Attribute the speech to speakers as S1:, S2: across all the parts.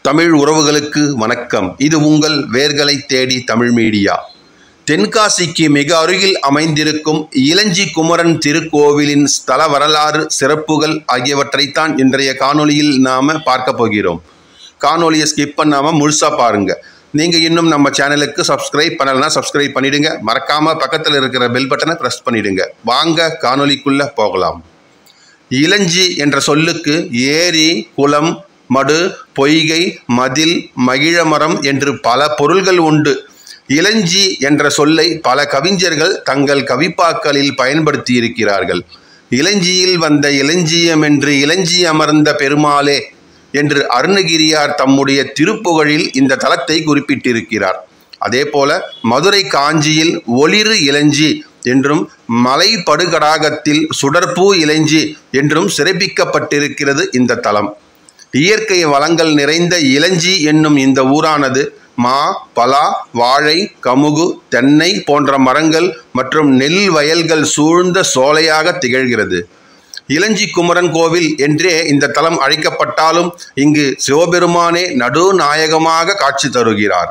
S1: தமிழ் உறவுகளுக்கு வணக்கம். இது உங்கள் வேர்களை தேடி தமிழ் மீடியா. தென்காசிக்கு மிக அருகில் அமைந்திருக்கும் இலஞ்சி குமரன் திருக்கோவிலின் ஸ்தல வரலாறு, சிறப்புகள் ஆகியவற்றைத்தான் இன்றைய காணொளியில் நாம் பார்க்க போகிறோம். காணொளியை ஸ்கிப் பண்ணாமல் முழுசாக பாருங்கள். நீங்கள் இன்னும் நம்ம சேனலுக்கு சப்ஸ்கிரைப் பண்ணலைன்னா சப்ஸ்கிரைப் பண்ணிவிடுங்க. மறக்காமல் பக்கத்தில் இருக்கிற பெல் பட்டனை ப்ரெஸ் பண்ணிவிடுங்க. வாங்க காணொளிக்குள்ளே போகலாம். இலஞ்சி என்ற சொல்லுக்கு ஏரி, குளம், மடு, பொய்கை, மதில், மகிழமரம் என்று பல பொருள்கள் உண்டு. இலஞ்சி என்ற சொல்லை பல கவிஞர்கள் தங்கள் கவிப்பாக்களில் பயன்படுத்தி இருக்கிறார்கள். இலஞ்சியில் வந்த இலஞ்சியம் என்று இலஞ்சி அமர்ந்த பெருமாளே என்று அருணகிரியார் தம்முடைய திருப்புகழில் இந்த தலத்தை குறிப்பிட்டிருக்கிறார். அதேபோல மதுரை காஞ்சியில் ஒளிரு இலஞ்சி என்றும் மலை படுகடாகத்தில் சுடற்பூ இலஞ்சி என்றும் சிறப்பிக்கப்பட்டிருக்கிறது இந்த தலம். இயற்கை வளங்கள் நிறைந்த இலஞ்சி என்னும் இந்த ஊரானது மா, பலா, வாழை, கமுகு, தென்னை போன்ற மரங்கள் மற்றும் நெல் வயல்கள் சூழ்ந்த சோலையாக திகழ்கிறது. இலஞ்சி குமரன் கோவில் என்றே இந்த தலம் அழைக்கப்பட்டாலும் இங்கு சிவபெருமானே நடுநாயகமாக காட்சி தருகிறார்.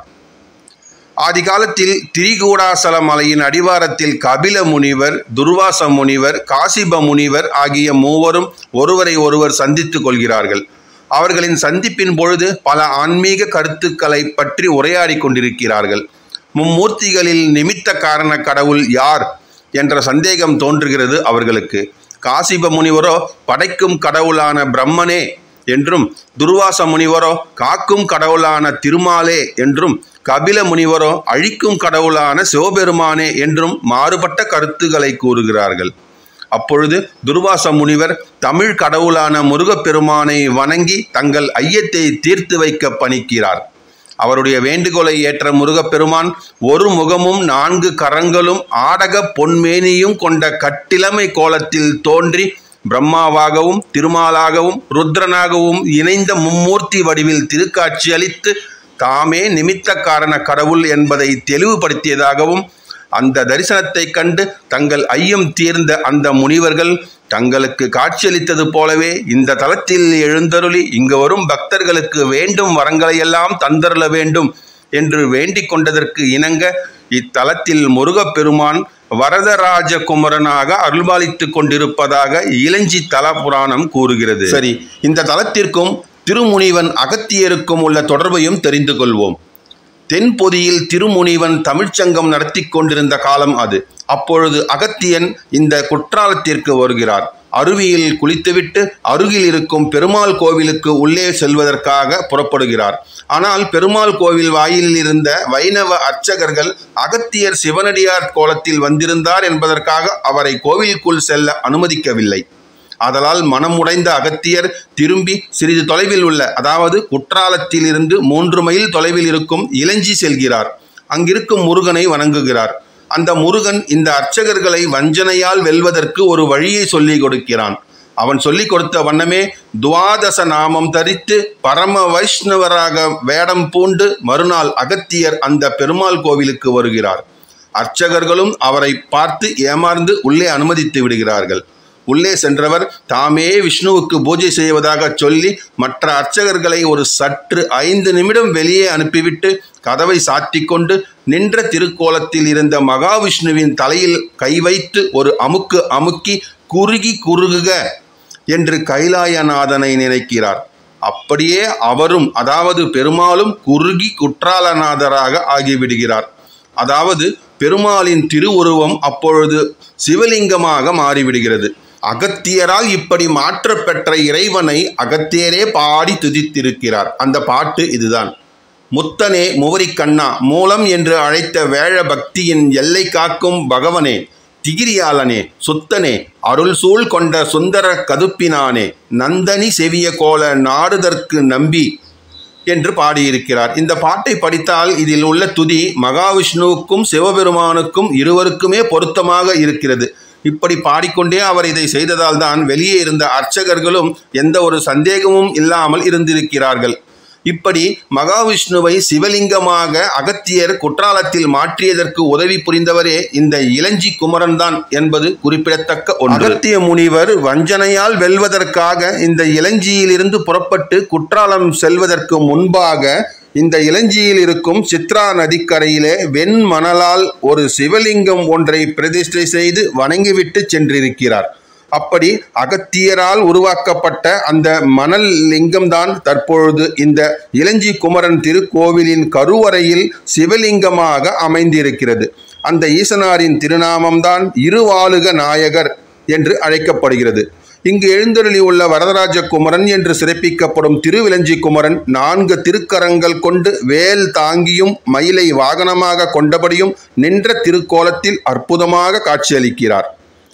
S1: ஆதி காலத்தில் திரிகூடாசல மலையின் அடிவாரத்தில் கபில முனிவர், துர்வாச முனிவர், காசிப முனிவர் ஆகிய மூவரும் ஒருவரை ஒருவர் சந்தித்துக் கொள்கிறார்கள். அவர்களின் சந்திப்பின் பொழுது பல ஆன்மீக கருத்துக்களை பற்றி உரையாடி கொண்டிருக்கிறார்கள். மும்மூர்த்திகளில் நிமித்த காரண கடவுள் யார் என்ற சந்தேகம் தோன்றுகிறது அவர்களுக்கு. காசிப முனிவரோ படைக்கும் கடவுளான பிரம்மனே என்றும், துர்வாச முனிவரோ காக்கும் கடவுளான திருமாலே என்றும், கபில முனிவரோ அழிக்கும் கடவுளான சிவபெருமானே என்றும் மாறுபட்ட கருத்துக்களை கூறுகிறார்கள். அப்பொழுது துர்வாச முனிவர் தமிழ் கடவுளான முருகப்பெருமானை வணங்கி தங்கள் ஐயத்தை தீர்த்து வைக்க பணிக்கிறார். அவருடைய வேண்டுகோளை ஏற்ற முருகப்பெருமான் ஒரு முகமும் 4 கரங்களும் ஆடக பொன்மேனியும் கொண்ட கட்டிலமை கோலத்தில் தோன்றி பிரம்மாவாகவும் திருமாலாகவும் ருத்ரனாகவும் இணைந்த மும்மூர்த்தி வடிவில் திருக்காட்சி அளித்து தாமே நிமித்த காரண கடவுள் என்பதை தெளிவுபடுத்தியதாகவும், அந்த தரிசனத்தை கண்டு தங்கள் ஐயம் தீர்ந்த அந்த முனிவர்கள் தங்களுக்கு காட்சியளித்தது போலவே இந்த தலத்தில் எழுந்தருளி இங்கு வரும் பக்தர்களுக்கு வேண்டும் வரங்களையெல்லாம் தந்தருள வேண்டும் என்று வேண்டிக் கொண்டதற்கு இணங்க இத்தலத்தில் முருகப்பெருமான் வரதராஜ குமரனாக அருள்பாலித்து கொண்டிருப்பதாக இலஞ்சி தல புராணம் கூறுகிறது. சரி, இந்த தலத்திற்கும் திருமுனிவன் அகத்தியருக்கும் உள்ள தொடர்பையும் தெரிந்து கொள்வோம். தென்பொதியில் திருமுனிவன் தமிழ்ச்சங்கம் நடத்தி கொண்டிருந்த காலம் அது. அப்பொழுது அகத்தியன் இந்த குற்றாலத்திற்கு வருகிறார். அருவியில் குளித்துவிட்டு அருகில் இருக்கும் பெருமாள் கோவிலுக்கு உள்ளே செல்வதற்காக புறப்படுகிறார். ஆனால் பெருமாள் கோவில் வாயிலில் இருந்த வைணவ அர்ச்சகர்கள் அகத்தியர் சிவனடியார் கோலத்தில் வந்திருந்தார் என்பதற்காக அவரை கோவிலுக்குள் செல்ல அனுமதிக்கவில்லை. ஆதலால் மனமுடைந்த அகத்தியர் திரும்பி சிறிது தொலைவில் உள்ள, அதாவது குற்றாலத்தில் இருந்து 3 மைல் தொலைவில் இருக்கும் இலஞ்சி செல்கிறார். அங்கிருக்கும் முருகனை வணங்குகிறார். அந்த முருகன் இந்த அர்ச்சகர்களை வஞ்சனையால் வெல்வதற்கு ஒரு வழியை சொல்லிக் கொடுக்கிறான். அவன் சொல்லிக் கொடுத்த வண்ணமே துவாதச நாமம் தரித்து பரம வைஷ்ணவராக வேடம் பூண்டு மறுநாள் அகத்தியர் அந்த பெருமாள் கோவிலுக்கு வருகிறார். அர்ச்சகர்களும் அவரை பார்த்து ஏமாந்து உள்ளே அனுமதித்து விடுகிறார்கள். உள்ளே சென்றவர் தாமே விஷ்ணுவுக்கு பூஜை செய்வதாக சொல்லி மற்ற அர்ச்சகர்களை ஒரு சற்று 5 நிமிடம் வெளியே அனுப்பிவிட்டு கதவை சாத்தி கொண்டு நின்ற திருக்கோலத்தில் இருந்த மகாவிஷ்ணுவின் தலையில் கை வைத்து ஒரு அமுக்கு அமுக்கி குறுகி குறுகுக என்று கைலாயநாதனை நினைக்கிறார். அப்படியே அவரும், அதாவது பெருமாளும் குறுகி குற்றாலநாதராக ஆகிவிடுகிறார். அதாவது பெருமாளின் திருவுருவம் அப்பொழுது சிவலிங்கமாக மாறிவிடுகிறது. அகத்தியரால் இப்படி மாற்றப்பெற்ற இறைவனை அகத்தியரே பாடி துதித்திருக்கிறார். அந்த பாட்டு இதுதான். முத்தனே முவரிக்கண்ணா மூலம் என்று அழைத்த வேழ பக்தியின் எல்லை காக்கும் பகவனே, திகிரியாளனே, சுத்தனே, அருள் சூழ் கொண்ட சுந்தர கதுப்பினானே, நந்தனி செவிய கோல நாடுதற்கு நம்பி என்று பாடியிருக்கிறார். இந்த பாட்டை படித்தால் இதில் உள்ள துதி மகாவிஷ்ணுவுக்கும் சிவபெருமானுக்கும் இருவருக்குமே பொருத்தமாக இருக்கிறது. இப்படி பாடிக்கொண்டே அவர் இதை செய்ததால் தான் வெளியே இருந்த அர்ச்சகர்களும் எந்த ஒரு சந்தேகமும் இல்லாமல் இருந்திருக்கிறார்கள். இப்படி மகாவிஷ்ணுவை சிவலிங்கமாக அகத்தியர் குற்றாலத்தில் மாற்றியதற்கு உதவி புரிந்தவரே இந்த இலஞ்சி குமரன் தான் என்பது குறிப்பிடத்தக்க ஒன்று. அகத்திய முனிவர் வஞ்சனையால் வெல்வதற்காக இந்த இலஞ்சியிலிருந்து புறப்பட்டு குற்றாலம் செல்வதற்கு முன்பாக இந்த இலஞ்சியில் இருக்கும் சித்ரா நதிக்கரையிலே வெண்மணலால் ஒரு சிவலிங்கம் ஒன்றை பிரதிஷ்டை செய்து வணங்கிவிட்டு சென்றிருக்கிறார். அப்படி அகத்தியரால் உருவாக்கப்பட்ட அந்த மணல் லிங்கம்தான் தற்பொழுது இந்த இலஞ்சி குமரன் திருக்கோவிலின் கருவறையில் சிவலிங்கமாக அமைந்திருக்கிறது. அந்த ஈசனாரின் திருநாமம்தான் இருவாளுக நாயகர் என்று அழைக்கப்படுகிறது. இங்கு எழுந்தருளி உள்ள வரதராஜ குமரன் என்று சிறப்பிக்கப்படும் திருவிலஞ்சி குமரன் 4 திருக்கரங்கள் கொண்டு வேல் தாங்கியும் மயிலை வாகனமாக கொண்டபடியும் நின்ற திருக்கோலத்தில் அற்புதமாக காட்சியளிக்கிறார்.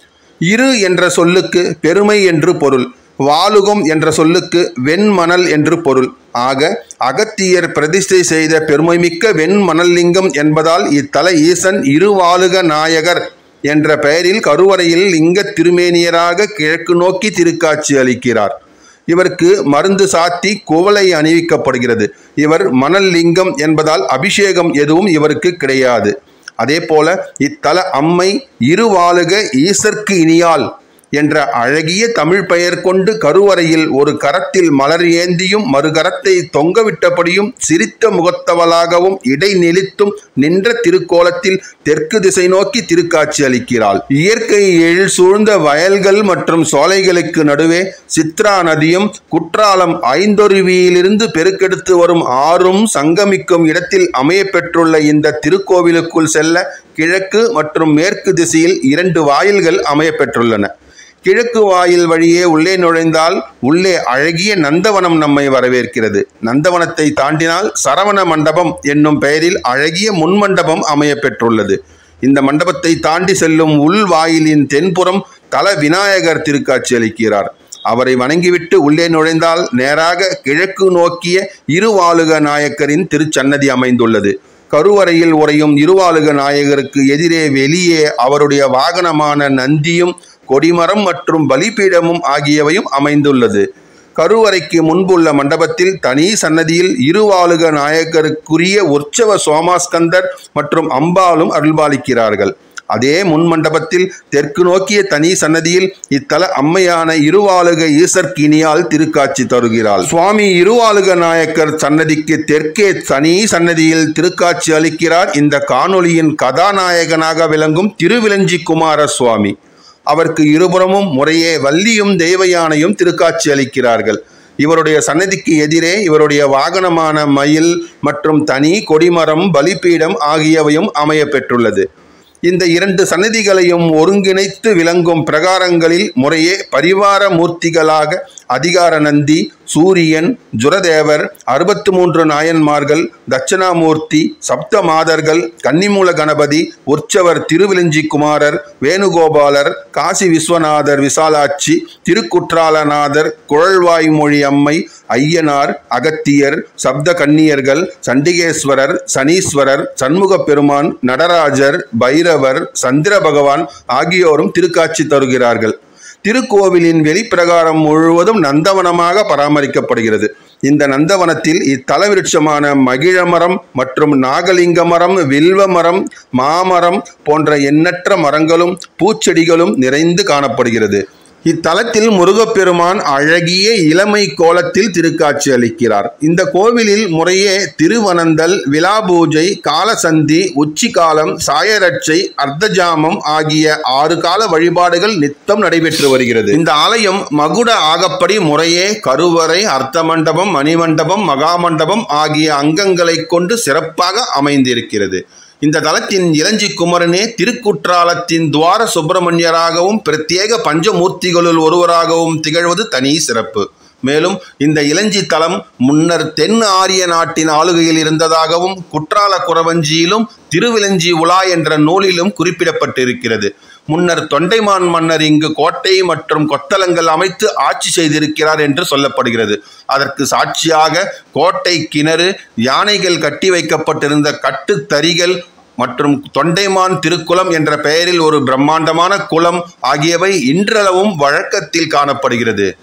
S1: இரு என்ற சொல்லுக்கு பெருமை என்று பொருள், வாலுகம் என்ற சொல்லுக்கு வெண்மணல் என்று பொருள். ஆக அகத்தியர் பிரதிஷ்டை செய்த பெருமைமிக்க வெண்மணல் லிங்கம் என்பதால் இத்தல ஈசன் இருவாளுக நாயகர் என்ற பெயரில் கருவறையில் லிங்க திருமேனியராக கிழக்கு நோக்கி திருக்காட்சி அளிக்கிறார். இவருக்கு மருந்து சாத்தி குவளை அணிவிக்கப்படுகிறது. இவர் மணல் லிங்கம் என்பதால் அபிஷேகம் எதுவும் இவருக்கு கிடையாது. அதே போல இத்தல அம்மை இருவாளுக ஈசற்கு இனியாள் என்ற அழகிய தமிழ் பெயர் கொண்டு கருவறையில் ஒரு கரத்தில் மலர் ஏந்தியும் மறுகரத்தை தொங்கவிட்டபடியும் சிரித்த முகத்தவளாகவும் இடை நெளித்தும் நின்ற திருக்கோலத்தில் தெற்கு திசை நோக்கி திருக்காட்சி அளிக்கிறாள். இயற்கை எழில் சூழ்ந்த வயல்கள் மற்றும் சோலைகளுக்கு நடுவே சித்ரா நதியும் குற்றாலம் ஐந்தொருவியிலிருந்து பெருக்கெடுத்து வரும் ஆறும் சங்கமிக்கும் இடத்தில் அமைய பெற்றுள்ள இந்த திருக்கோவிலுக்குள் செல்ல கிழக்கு மற்றும் மேற்கு திசையில் 2 வாயில்கள் அமைய பெற்றுள்ளன. கிழக்கு வாயில் வழியே உள்ளே நுழைந்தால் உள்ளே அழகிய நந்தவனம் நம்மை வரவேற்கிறது. நந்தவனத்தை தாண்டினால் சரவண மண்டபம் என்னும் பெயரில் அழகிய முன்மண்டபம் அமைய பெற்றுள்ளது. இந்த மண்டபத்தை தாண்டி செல்லும் உள் வாயிலின் தென்புறம் தல விநாயகர் திருக்காட்சி அளிக்கிறார். அவரை வணங்கிவிட்டு உள்ளே நுழைந்தால் நேராக கிழக்கு நோக்கிய இருவாளுக நாயக்கரின் திருச்சன்னதி அமைந்துள்ளது. கருவறையில் உறையும் இருவாளுக நாயகருக்கு எதிரே வெளியே அவருடைய வாகனமான நந்தியும் கொடிமரம் மற்றும் பலிபீடமும் ஆகியவையும் அமைந்துள்ளது. கருவறைக்கு முன்புள்ள மண்டபத்தில் தனி சன்னதியில் இருவாளுக நாயகருக்குரிய உற்சவ சோமாஸ்கந்தர் மற்றும் அம்பாலும் அருள்பாலிக்கிறார்கள். அதே முன் மண்டபத்தில் தெற்கு நோக்கிய தனி சன்னதியில் இத்தல அம்மையான இருவாளுக ஈசர்கினியால் திருக்காட்சி தருகிறாள். சுவாமி இருவாளுக நாயக்கர் சன்னதிக்கு தெற்கே தனி சன்னதியில் திருக்காட்சி அளிக்கிறார் இந்த காணொளியின் கதாநாயகனாக விளங்கும் திருவிலஞ்சி குமார சுவாமி. அவருக்கு இருபுறமும் முறையே வள்ளியும் தெய்வயானையும் திருக்காட்சி அளிக்கிறார்கள். இவருடைய சன்னதிக்கு எதிரே இவருடைய வாகனமான மயில் மற்றும் தனி கொடிமரம் பலிபீடம் ஆகியவையும் அமைய பெற்றுள்ளது. இந்த 2 சன்னதிகளையும் ஒருங்கிணைத்து விளங்கும் பிரகாரங்களில் முறையே பரிவார மூர்த்திகளாக அதிகார நந்தி, சூரியன், ஜுரதேவர், 63 நாயன்மார்கள், தட்சணாமூர்த்தி, சப்த மாதர்கள், கன்னிமூல கணபதி, உற்சவர் திருவிலஞ்சி குமாரர், வேணுகோபாலர், காசி விஸ்வநாதர் விசாலாட்சி, திருக்குற்றாலநாதர், குழல்வாய்மொழி அம்மை, ஐயனார், அகத்தியர், சப்த கன்னியர்கள், சண்டிகேஸ்வரர், சனீஸ்வரர், சண்முக பெருமான், நடராஜர், பைரவர், சந்திர பகவான் ஆகியோரும் திருக்காட்சி தருகிறார்கள். திருக்கோவிலின் வெளிப்பிரகாரம் முழுவதும் நந்தவனமாக பராமரிக்கப்படுகிறது. இந்த நந்தவனத்தில் இத்தல விருட்சமான மகிழமரம் மற்றும் நாகலிங்க மரம், வில்வ மரம், மாமரம் போன்ற எண்ணற்ற மரங்களும் பூச்செடிகளும் நிறைந்து காணப்படுகிறது. இத்தலத்தில் முருகப்பெருமான் அழகிய இளமை கோலத்தில் திருக்காட்சி அளிக்கிறார். இந்த கோவிலில் முறையே திருவனந்தல், விழாபூஜை, காலசந்தி, உச்சிகாலம், சாயரட்சை, அர்த்தஜாமம் ஆகிய 6 கால வழிபாடுகள் நித்தம் நடைபெற்று வருகிறது. இந்த ஆலயம் மகுட ஆகப்படி முறையே கருவறை, அர்த்த மண்டபம், மணிமண்டபம், மகாமண்டபம் ஆகிய அங்கங்களை கொண்டு சிறப்பாக அமைந்திருக்கிறது. இந்த தலத்தின் இலஞ்சி குமரனே திருக்குற்றாலத்தின் துவார சுப்பிரமணியராகவும் பிரத்யேக பஞ்சமூர்த்திகளுள் ஒருவராகவும் திகழ்வது தனி சிறப்பு. மேலும் இந்த இலஞ்சி தலம் முன்னர் தென் ஆரிய நாட்டின் ஆளுகையில் இருந்ததாகவும் குற்றால குறவஞ்சியிலும் திருவிலஞ்சி உலா என்ற நூலிலும் குறிப்பிடப்பட்டிருக்கிறது. முன்னர் தொண்டைமான் மன்னர் இங்கு கோட்டை மற்றும் கொத்தளங்கள் அமைத்து ஆட்சி செய்திருக்கிறார் என்று சொல்லப்படுகிறது. அதற்கு சாட்சியாக கோட்டை கிணறு, யானைகள் கட்டி வைக்கப்பட்டிருந்த கட்டுத்தறிகள் மற்றும் தொண்டைமான் திருக்குளம் என்ற பெயரில் ஒரு பிரம்மாண்டமான குளம் ஆகியவை இன்றளவும் வழக்கத்தில் காணப்படுகிறது.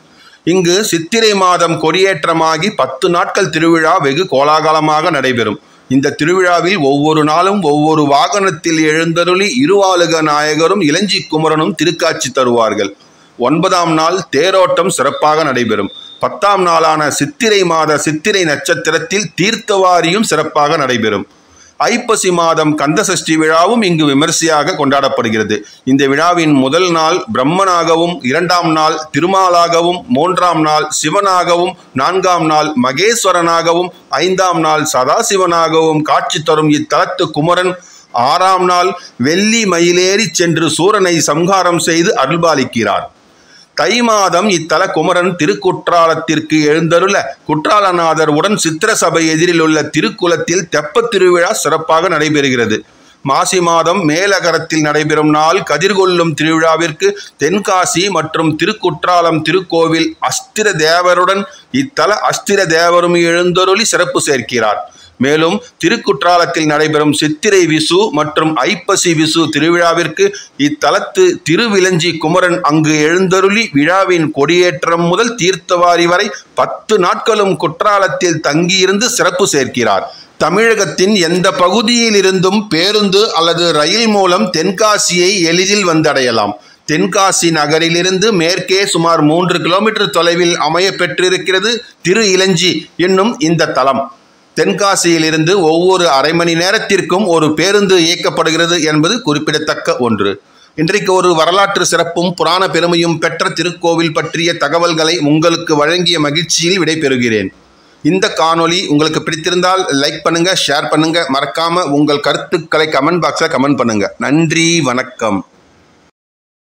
S1: இங்கு சித்திரை மாதம் கொடியேற்றமாகி 10 நாட்கள் திருவிழா வெகு கோலாகலமாக நடைபெறும். இந்த திருவிழாவில் ஒவ்வொரு நாளும் ஒவ்வொரு வாகனத்தில் எழுந்தருளி இருவாளுக நாயகரும் இளஞ்சி குமரனும் திருக்காட்சி தருவார்கள். 9ஆம் நாள் தேரோட்டம் சிறப்பாக நடைபெறும். 10ஆம் நாளான சித்திரை மாத சித்திரை நட்சத்திரத்தில் தீர்த்தவாரியும் சிறப்பாக நடைபெறும். ஐப்பசி மாதம் கந்தசஷ்டி விழாவும் இங்கு விமர்சையாக கொண்டாடப்படுகிறது. இந்த விழாவின் முதல் நாள் பிரம்மனாகவும், 2ஆம் நாள் திருமாலாகவும், 3ஆம் நாள் சிவனாகவும், 4ஆம் நாள் மகேஸ்வரனாகவும், 5ஆம் நாள் சதாசிவனாகவும் காட்சி தரும் இத்தலத்து குமரன் 6ஆம் நாள் வெள்ளி மயிலேறி சென்று சூரனை சம்ஹாரம் செய்து அருள்பாலிக்கிறார். தை மாதம் இத்தல குமரன் திருக்குற்றாலத்திற்கு எழுந்தருள குற்றாலநாதர் உடன் சித்திர சபை எதிரில் உள்ள திருக்குளத்தில் தெப்பத் திருவிழா சிறப்பாக நடைபெறுகிறது. மாசி மாதம் மேலகரத்தில் நடைபெறும் நாள் கதிர்கொள்ளும் திருவிழாவிற்கு தென்காசி மற்றும் திருக்குற்றாலம் திருக்கோவில் அஸ்திர தேவருடன் இத்தல அஸ்திர தேவரும் எழுந்தருளி சிறப்பு சேர்க்கிறார். மேலும் திருக்குற்றாலத்தில் நடைபெறும் சித்திரை விசு மற்றும் ஐப்பசி விசு திருவிழாவிற்கு இத்தலத்து திருவிளஞ்சி குமரன் அங்கு எழுந்தருளி விழாவின் கொடியேற்றம் முதல் தீர்த்தவாரி வரை 10 நாட்களும் குற்றாலத்தில் தங்கியிருந்து சிறப்பு சேர்க்கிறார். தமிழகத்தின் எந்த பகுதியில் இருந்தும் பேருந்து அல்லது ரயில் மூலம் தென்காசியை எளிதில் வந்தடையலாம். தென்காசி நகரிலிருந்து மேற்கே சுமார் 3 கிலோமீட்டர் தொலைவில் அமைய பெற்றிருக்கிறது திரு இளஞ்சி என்னும் இந்த தலம். தென்காசியிலிருந்து ஒவ்வொரு அரை மணி நேரத்திற்கும் ஒரு பேருந்து இயக்கப்படுகிறது என்பது குறிப்பிடத்தக்க ஒன்று. இன்றைக்கு ஒரு வரலாற்று சிறப்பும் புராண பெருமையும் பெற்ற திருக்கோவில் பற்றிய தகவல்களை உங்களுக்கு வழங்கிய மகிழ்ச்சியில் விடைபெறுகிறேன். இந்த காணொளி உங்களுக்கு பிடித்திருந்தால் லைக் பண்ணுங்க, ஷேர் பண்ணுங்க, மறக்காம உங்கள் கருத்துக்களை கமெண்ட் பாக்ஸில் கமெண்ட் பண்ணுங்க. நன்றி, வணக்கம்.